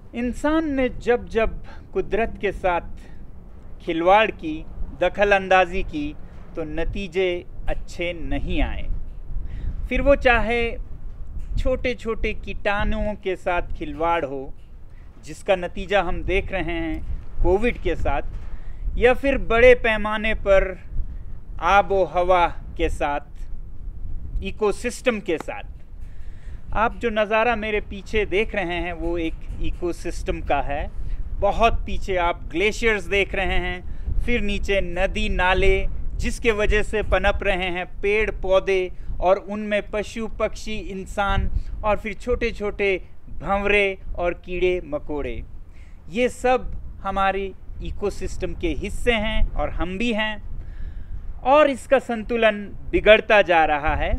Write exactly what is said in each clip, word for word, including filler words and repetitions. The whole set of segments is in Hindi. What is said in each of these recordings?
इंसान ने जब जब कुदरत के साथ खिलवाड़ की, दखल अंदाजी की, तो नतीजे अच्छे नहीं आए। फिर वो चाहे छोटे छोटे कीटाणुओं के साथ खिलवाड़ हो, जिसका नतीजा हम देख रहे हैं कोविड के साथ, या फिर बड़े पैमाने पर आब व हवा के साथ, इकोसिस्टम के साथ। आप जो नज़ारा मेरे पीछे देख रहे हैं वो एक इकोसिस्टम का है। बहुत पीछे आप ग्लेशियर्स देख रहे हैं, फिर नीचे नदी नाले जिसके वजह से पनप रहे हैं पेड़ पौधे, और उनमें पशु पक्षी, इंसान, और फिर छोटे छोटे भंवरे और कीड़े मकोड़े। ये सब हमारी इकोसिस्टम के हिस्से हैं और हम भी हैं, और इसका संतुलन बिगड़ता जा रहा है।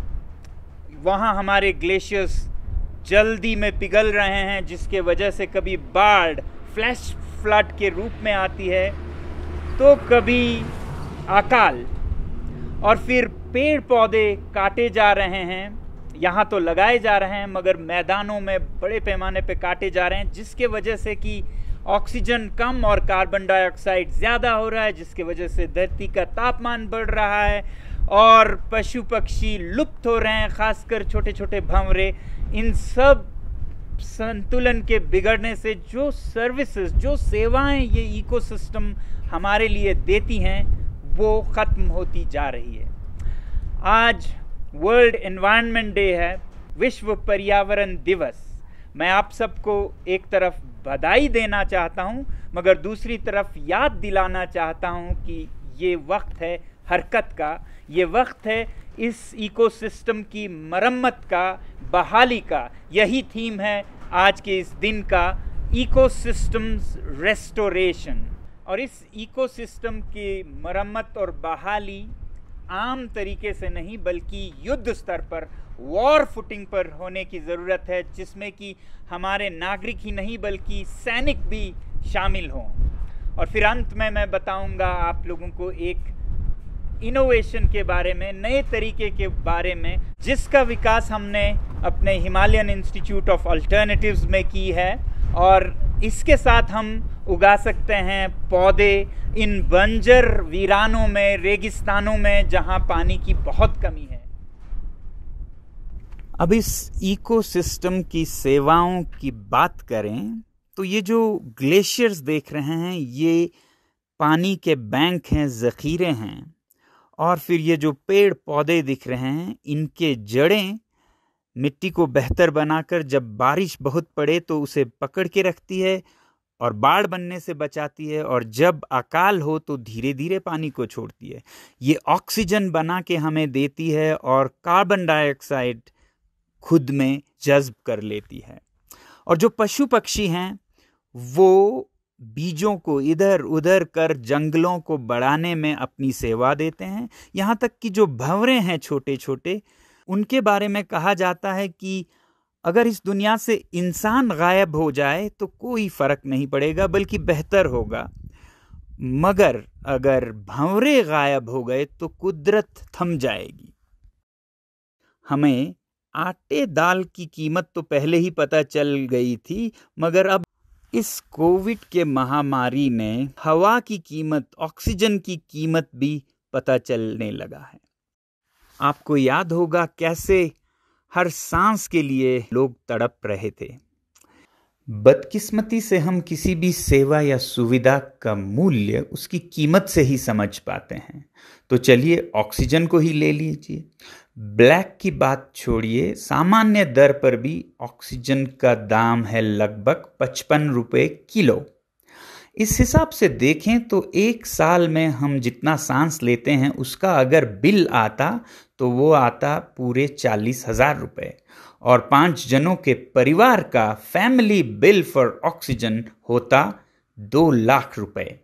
वहाँ हमारे ग्लेशियर्स जल्दी में पिघल रहे हैं, जिसके वजह से कभी बाढ़ फ्लैश फ्लड के रूप में आती है, तो कभी अकाल, और फिर पेड़ पौधे काटे जा रहे हैं। यहाँ तो लगाए जा रहे हैं मगर मैदानों में बड़े पैमाने पे काटे जा रहे हैं, जिसके वजह से कि ऑक्सीजन कम और कार्बन डाइऑक्साइड ज़्यादा हो रहा है, जिसके वजह से धरती का तापमान बढ़ रहा है और पशु पक्षी लुप्त हो रहे हैं, खासकर छोटे छोटे भंवरे। इन सब संतुलन के बिगड़ने से जो सर्विसेज, जो सेवाएं ये इकोसिस्टम हमारे लिए देती हैं, वो ख़त्म होती जा रही है। आज वर्ल्ड एनवायरनमेंट डे है, विश्व पर्यावरण दिवस। मैं आप सबको एक तरफ बधाई देना चाहता हूँ, मगर दूसरी तरफ याद दिलाना चाहता हूँ कि ये वक्त है हरकत का, ये वक्त है इस इकोसिस्टम की मरम्मत का, बहाली का। यही थीम है आज के इस दिन का, इकोसिस्टम्स रेस्टोरेशन। और इस इकोसिस्टम की मरम्मत और बहाली आम तरीके से नहीं बल्कि युद्ध स्तर पर, वॉर फुटिंग पर होने की ज़रूरत है, जिसमें कि हमारे नागरिक ही नहीं बल्कि सैनिक भी शामिल हों। और फिर अंत में मैं बताऊंगा आप लोगों को एक इनोवेशन के बारे में, नए तरीके के बारे में, जिसका विकास हमने अपने हिमालयन इंस्टीट्यूट ऑफ अल्टरनेटिव्स में की है। और इसके साथ हम उगा सकते हैं पौधे इन बंजर वीरानों में, रेगिस्तानों में, जहां पानी की बहुत कमी है। अब इस इकोसिस्टम की सेवाओं की बात करें तो ये जो ग्लेशियर्स देख रहे हैं, ये पानी के बैंक हैं, ज़ख़ीरे हैं। और फिर ये जो पेड़ पौधे दिख रहे हैं, इनके जड़ें मिट्टी को बेहतर बनाकर जब बारिश बहुत पड़े तो उसे पकड़ के रखती है और बाढ़ बनने से बचाती है, और जब अकाल हो तो धीरे धीरे पानी को छोड़ती है। ये ऑक्सीजन बना के हमें देती है और कार्बन डाइऑक्साइड खुद में जज्ब कर लेती है। और जो पशु पक्षी हैं वो बीजों को इधर उधर कर जंगलों को बढ़ाने में अपनी सेवा देते हैं। यहाँ तक कि जो भंवरे हैं छोटे छोटे, उनके बारे में कहा जाता है कि अगर इस दुनिया से इंसान गायब हो जाए तो कोई फर्क नहीं पड़ेगा बल्कि बेहतर होगा, मगर अगर भंवरे गायब हो गए तो कुदरत थम जाएगी। हमें आटे दाल की कीमत तो पहले ही पता चल गई थी, मगर अब इस कोविड के महामारी ने हवा की कीमत, ऑक्सीजन की कीमत भी पता चलने लगा है। आपको याद होगा कैसे हर सांस के लिए लोग तड़प रहे थे। बदकिस्मती से हम किसी भी सेवा या सुविधा का मूल्य उसकी कीमत से ही समझ पाते हैं। तो चलिए ऑक्सीजन को ही ले लीजिए। ब्लैक की बात छोड़िए, सामान्य दर पर भी ऑक्सीजन का दाम है लगभग पचपन रुपए किलो। इस हिसाब से देखें तो एक साल में हम जितना सांस लेते हैं उसका अगर बिल आता तो वो आता पूरे चालीस हजार रुपये, और पांच जनों के परिवार का फैमिली बिल फॉर ऑक्सीजन होता दो लाख रुपए।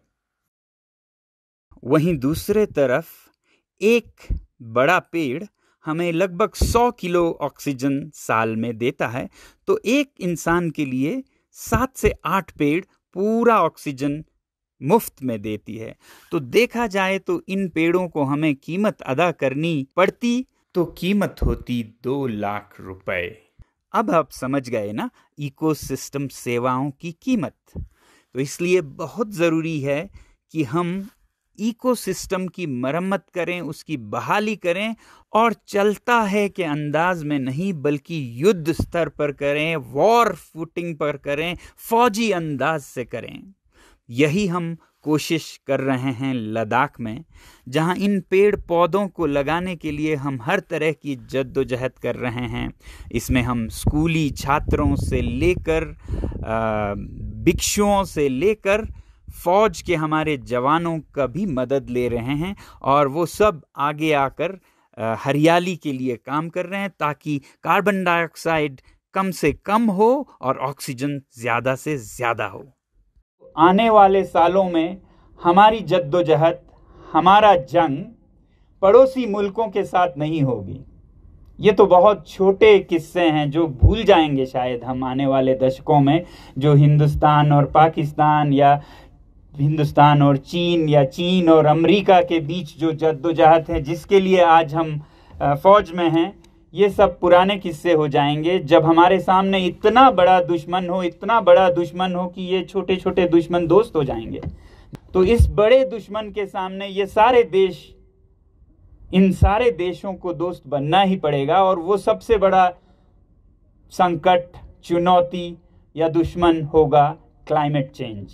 वहीं दूसरे तरफ एक बड़ा पेड़ हमें लगभग सौ किलो ऑक्सीजन साल में देता है, तो एक इंसान के लिए सात से आठ पेड़ पूरा ऑक्सीजन मुफ्त में देती है। तो देखा जाए तो इन पेड़ों को हमें कीमत अदा करनी पड़ती तो कीमत होती दो लाख रुपए। अब आप समझ गए ना इकोसिस्टम सेवाओं की कीमत। तो इसलिए बहुत ज़रूरी है कि हम इकोसिस्टम की मरम्मत करें, उसकी बहाली करें, और चलता है कि अंदाज में नहीं बल्कि युद्ध स्तर पर करें, वॉर फुटिंग पर करें, फौजी अंदाज से करें। यही हम कोशिश कर रहे हैं लद्दाख में, जहां इन पेड़ पौधों को लगाने के लिए हम हर तरह की जद्दोजहद कर रहे हैं। इसमें हम स्कूली छात्रों से लेकर भिक्षुओं से लेकर फौज के हमारे जवानों का भी मदद ले रहे हैं, और वो सब आगे आकर हरियाली के लिए काम कर रहे हैं ताकि कार्बन डाइऑक्साइड कम से कम हो और ऑक्सीजन ज़्यादा से ज़्यादा हो। आने वाले सालों में हमारी जद्दोजहद, हमारा जंग पड़ोसी मुल्कों के साथ नहीं होगी। ये तो बहुत छोटे किस्से हैं जो भूल जाएंगे शायद हम आने वाले दशकों में, जो हिंदुस्तान और पाकिस्तान या हिंदुस्तान और चीन या चीन और अमेरिका के बीच जो जद्दोजहद है, जिसके लिए आज हम फौज में हैं, ये सब पुराने किस्से हो जाएंगे जब हमारे सामने इतना बड़ा दुश्मन हो, इतना बड़ा दुश्मन हो कि ये छोटे छोटे दुश्मन दोस्त हो जाएंगे। तो इस बड़े दुश्मन के सामने ये सारे देश, इन सारे देशों को दोस्त बनना ही पड़ेगा, और वो सबसे बड़ा संकट, चुनौती या दुश्मन होगा क्लाइमेट चेंज,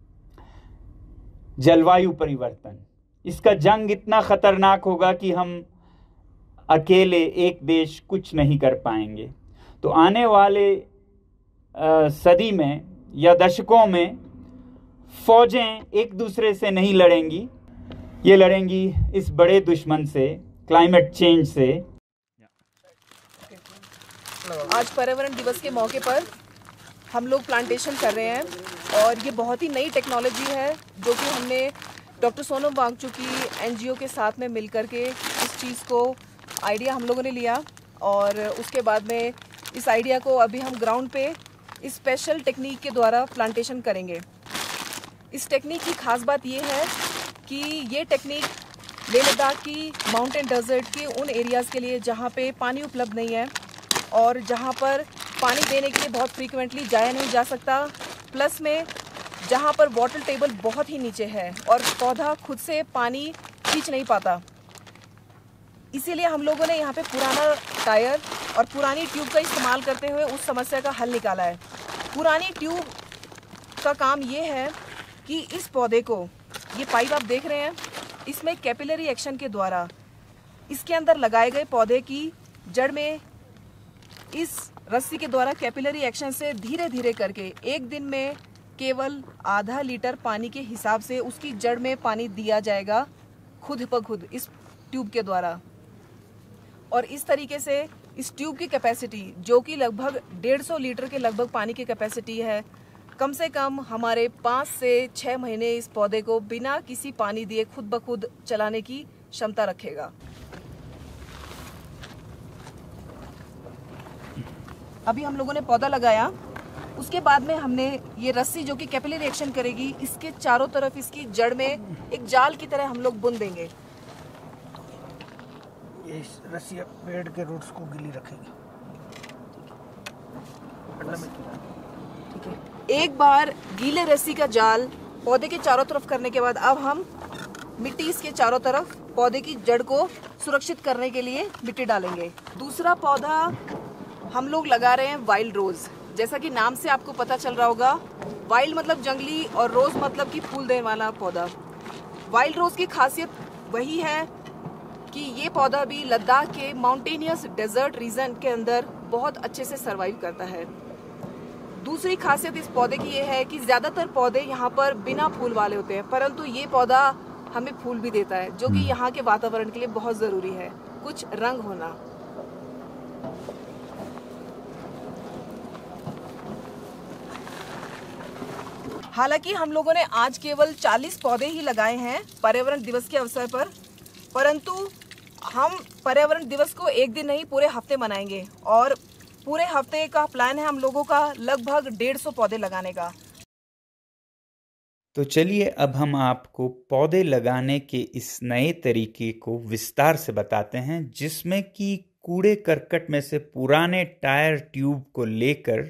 जलवायु परिवर्तन। इसका जंग इतना खतरनाक होगा कि हम अकेले एक देश कुछ नहीं कर पाएंगे। तो आने वाले आ, सदी में या दशकों में फौजें एक दूसरे से नहीं लड़ेंगी, ये लड़ेंगी इस बड़े दुश्मन से, क्लाइमेट चेंज से। आज पर्यावरण दिवस के मौके पर हम लोग प्लांटेशन कर रहे हैं, और ये बहुत ही नई टेक्नोलॉजी है जो कि हमने डॉक्टर सोनम वांगचुक की एनजीओ के साथ में मिलकर के इस चीज़ को आइडिया हम लोगों ने लिया, और उसके बाद में इस आइडिया को अभी हम ग्राउंड पे इस स्पेशल टेक्निक के द्वारा प्लांटेशन करेंगे। इस टेक्निक की खास बात ये है कि ये टेक्निक लेह लद्दाख की माउंटेन डेजर्ट के उन एरियाज़ के लिए जहाँ पे पानी उपलब्ध नहीं है और जहाँ पर पानी देने के लिए बहुत फ्रीक्वेंटली जाया नहीं जा सकता, प्लस में जहाँ पर वाटर टेबल बहुत ही नीचे है और पौधा खुद से पानी खींच नहीं पाता। इसीलिए हम लोगों ने यहाँ पे पुराना टायर और पुरानी ट्यूब का इस्तेमाल करते हुए उस समस्या का हल निकाला है। पुरानी ट्यूब का काम ये है कि इस पौधे को, ये पाइप आप देख रहे हैं, इसमें कैपिलरी एक्शन के द्वारा इसके अंदर लगाए गए पौधे की जड़ में इस रस्सी के द्वारा कैपिलरी एक्शन से धीरे धीरे करके एक दिन में केवल आधा लीटर पानी के हिसाब से उसकी जड़ में पानी दिया जाएगा खुद ब खुद इस ट्यूब के द्वारा। और इस तरीके से इस ट्यूब की कैपेसिटी, जो कि लगभग डेढ़ सौ लीटर के लगभग पानी की कैपेसिटी है, कम से कम हमारे पाँच से छः महीने इस पौधे को बिना किसी पानी दिए खुद ब खुद चलाने की क्षमता रखेगा। अभी हम लोगों ने पौधा लगाया, उसके बाद में हमने ये रस्सी जो कि कैपिलरी एक्शन करेगी, इसके चारों तरफ इसकी जड़ में एक जाल की तरह हम लोग बुन देंगे। ये रस्सी पेड़ के रूट्स को गिली रखेगी। ठीक है। एक बार गीले रस्सी का जाल पौधे के चारों तरफ करने के बाद अब हम मिट्टी इसके चारों तरफ पौधे की जड़ को सुरक्षित करने के लिए मिट्टी डालेंगे। दूसरा पौधा हम लोग लगा रहे हैं वाइल्ड रोज। जैसा कि नाम से आपको पता चल रहा होगा, वाइल्ड मतलब जंगली और रोज मतलब कि फूल देने वाला पौधा। वाइल्ड रोज की खासियत वही है कि ये पौधा भी लद्दाख के माउंटेनियस डेजर्ट रीजन के अंदर बहुत अच्छे से सरवाइव करता है। दूसरी खासियत इस पौधे की ये है कि ज़्यादातर पौधे यहाँ पर बिना फूल वाले होते हैं, परंतु ये पौधा हमें फूल भी देता है, जो कि यहाँ के वातावरण के लिए बहुत ज़रूरी है, कुछ रंग होना। हालांकि हम लोगों ने आज केवल चालीस पौधे ही लगाए हैं पर्यावरण दिवस के अवसर पर, परंतु हम पर्यावरण दिवस को एक दिन नहीं पूरे हफ्ते मनाएंगे और पूरे हफ्ते का प्लान है हम लोगों का लगभग डेढ़ सौ पौधे लगाने का। तो चलिए अब हम आपको पौधे लगाने के इस नए तरीके को विस्तार से बताते हैं, जिसमें कि कूड़े करकट में से पुराने टायर ट्यूब को लेकर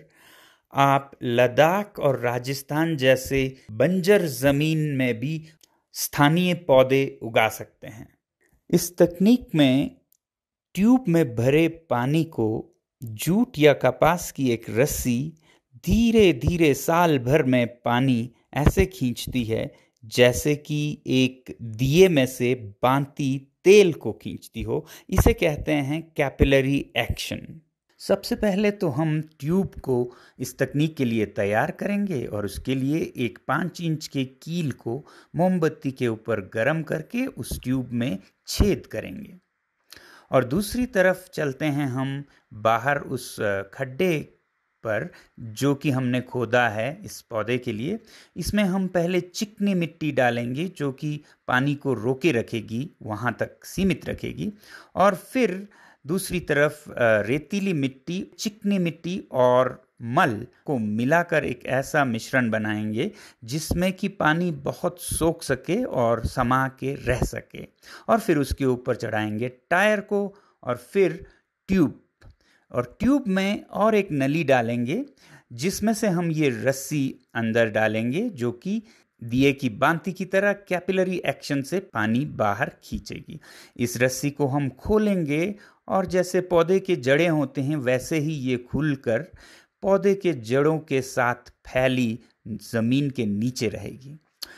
आप लद्दाख और राजस्थान जैसे बंजर जमीन में भी स्थानीय पौधे उगा सकते हैं। इस तकनीक में ट्यूब में भरे पानी को जूट या कपास की एक रस्सी धीरे धीरे साल भर में पानी ऐसे खींचती है जैसे कि एक दिए में से बांती तेल को खींचती हो। इसे कहते हैं कैपिलरी एक्शन। सबसे पहले तो हम ट्यूब को इस तकनीक के लिए तैयार करेंगे और उसके लिए एक पाँच इंच के कील को मोमबत्ती के ऊपर गर्म करके उस ट्यूब में छेद करेंगे। और दूसरी तरफ चलते हैं हम बाहर उस खड्डे पर जो कि हमने खोदा है इस पौधे के लिए। इसमें हम पहले चिकनी मिट्टी डालेंगे जो कि पानी को रोके रखेगी, वहाँ तक सीमित रखेगी। और फिर दूसरी तरफ रेतीली मिट्टी, चिकनी मिट्टी और मल को मिलाकर एक ऐसा मिश्रण बनाएंगे जिसमें कि पानी बहुत सोख सके और समा के रह सके। और फिर उसके ऊपर चढ़ाएंगे टायर को और फिर ट्यूब, और ट्यूब में और एक नली डालेंगे जिसमें से हम ये रस्सी अंदर डालेंगे जो कि दिए की बांती की तरह कैपिलरी एक्शन से पानी बाहर खींचेगी। इस रस्सी को हम खोलेंगे और जैसे पौधे के जड़ें होते हैं वैसे ही ये खुलकर पौधे के जड़ों के साथ फैली ज़मीन के नीचे रहेगी।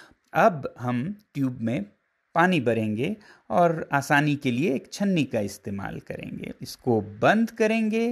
अब हम ट्यूब में पानी भरेंगे और आसानी के लिए एक छन्नी का इस्तेमाल करेंगे। इसको बंद करेंगे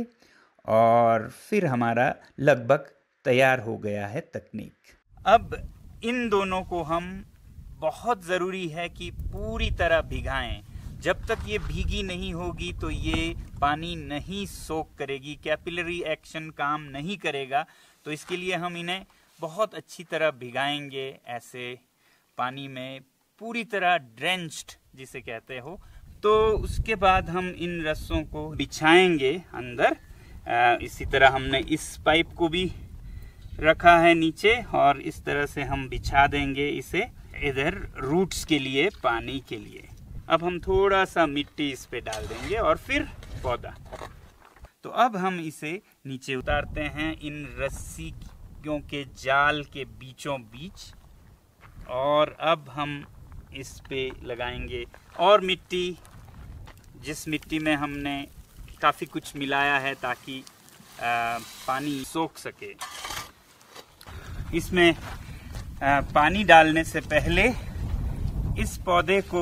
और फिर हमारा लगभग तैयार हो गया है तकनीक। अब इन दोनों को हम बहुत ज़रूरी है कि पूरी तरह भिगाएं। जब तक ये भीगी नहीं होगी तो ये पानी नहीं सोख करेगी, कैपिलरी एक्शन काम नहीं करेगा। तो इसके लिए हम इन्हें बहुत अच्छी तरह भिगाएंगे ऐसे पानी में, पूरी तरह ड्रेंच्ड जिसे कहते हो। तो उसके बाद हम इन रस्सों को बिछाएंगे अंदर। आ, इसी तरह हमने इस पाइप को भी रखा है नीचे और इस तरह से हम बिछा देंगे इसे इधर रूट्स के लिए, पानी के लिए। अब हम थोड़ा सा मिट्टी इस पे डाल देंगे और फिर पौधा। तो अब हम इसे नीचे उतारते हैं इन रस्सियों के जाल के बीचों बीच, और अब हम इस पे लगाएंगे और मिट्टी, जिस मिट्टी में हमने काफ़ी कुछ मिलाया है ताकि आ, पानी सोख सके। इसमें आ, पानी डालने से पहले इस पौधे को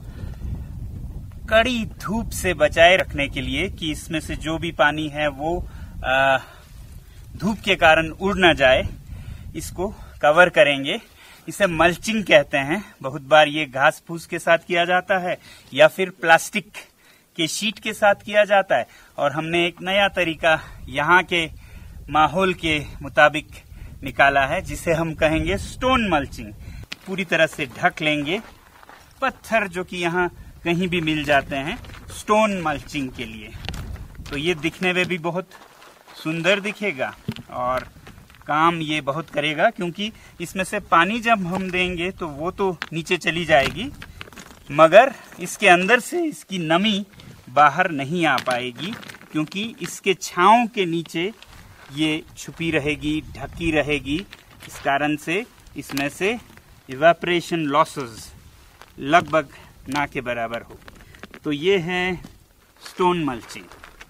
कड़ी धूप से बचाए रखने के लिए कि इसमें से जो भी पानी है वो आ, धूप के कारण उड़ ना जाए, इसको कवर करेंगे। इसे मल्चिंग कहते हैं। बहुत बार ये घास फूस के साथ किया जाता है या फिर प्लास्टिक के शीट के साथ किया जाता है। और हमने एक नया तरीका यहाँ के माहौल के मुताबिक निकाला है जिसे हम कहेंगे स्टोन मल्चिंग। पूरी तरह से ढक लेंगे पत्थर जो कि यहाँ कहीं भी मिल जाते हैं स्टोन मल्चिंग के लिए। तो ये दिखने में भी बहुत सुंदर दिखेगा और काम ये बहुत करेगा, क्योंकि इसमें से पानी जब हम देंगे तो वो तो नीचे चली जाएगी मगर इसके अंदर से इसकी नमी बाहर नहीं आ पाएगी, क्योंकि इसके छांव के नीचे ये छुपी रहेगी, ढकी रहेगी। इस कारण से इसमें से इवेपोरेशन लॉसेस लगभग ना के बराबर हो। तो ये है स्टोन मल्चिंग।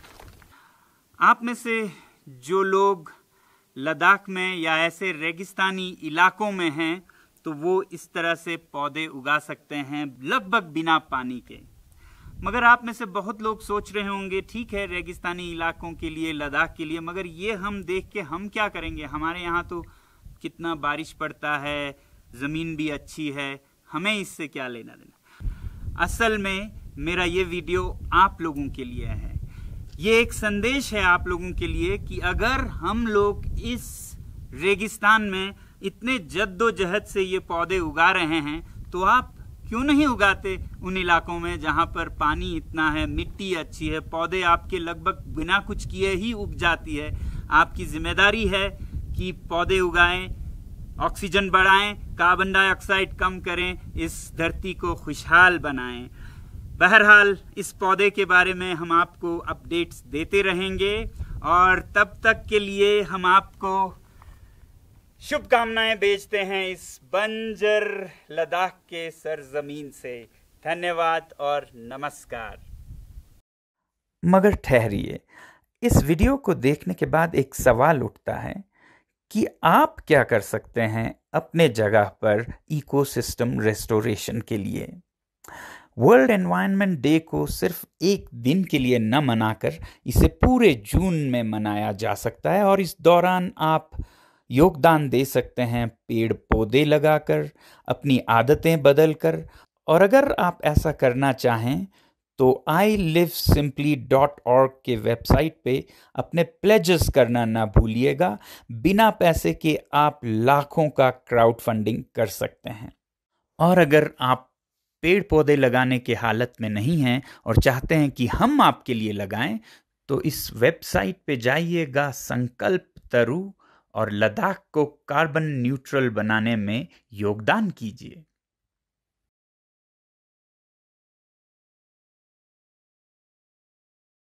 आप में से जो लोग लद्दाख में या ऐसे रेगिस्तानी इलाकों में हैं तो वो इस तरह से पौधे उगा सकते हैं लगभग बिना पानी के। मगर आप में से बहुत लोग सोच रहे होंगे ठीक है रेगिस्तानी इलाकों के लिए, लद्दाख के लिए, मगर ये हम देख के हम क्या करेंगे? हमारे यहाँ तो कितना बारिश पड़ता है, ज़मीन भी अच्छी है, हमें इससे क्या लेना देना। असल में मेरा ये वीडियो आप लोगों के लिए है। ये एक संदेश है आप लोगों के लिए कि अगर हम लोग इस रेगिस्तान में इतने जद्दोजहद से ये पौधे उगा रहे हैं तो आप क्यों नहीं उगाते उन इलाकों में जहाँ पर पानी इतना है, मिट्टी अच्छी है, पौधे आपके लगभग बिना कुछ किए ही उग जाती है। आपकी जिम्मेदारी है कि पौधे उगाएं, ऑक्सीजन बढ़ाएं, कार्बन डाइऑक्साइड कम करें, इस धरती को खुशहाल बनाएं। बहरहाल इस पौधे के बारे में हम आपको अपडेट्स देते रहेंगे और तब तक के लिए हम आपको शुभकामनाएं भेजते हैं इस बंजर लद्दाख के सरजमीन से। धन्यवाद और नमस्कार। मगर ठहरिए, इस वीडियो को देखने के बाद एक सवाल उठता है कि आप क्या कर सकते हैं अपने जगह पर इकोसिस्टम रेस्टोरेशन के लिए। वर्ल्ड एनवायरनमेंट डे को सिर्फ एक दिन के लिए न मनाकर इसे पूरे जून में मनाया जा सकता है और इस दौरान आप योगदान दे सकते हैं पेड़ पौधे लगाकर, अपनी आदतें बदलकर। और अगर आप ऐसा करना चाहें तो I live simply dot org के वेबसाइट पे अपने प्लेजेस करना ना भूलिएगा। बिना पैसे के आप लाखों का क्राउड फंडिंग कर सकते हैं। और अगर आप पेड़ पौधे लगाने के हालत में नहीं हैं और चाहते हैं कि हम आपके लिए लगाएं, तो इस वेबसाइट पे जाइएगा, संकल्प तरु, और लद्दाख को कार्बन न्यूट्रल बनाने में योगदान कीजिए।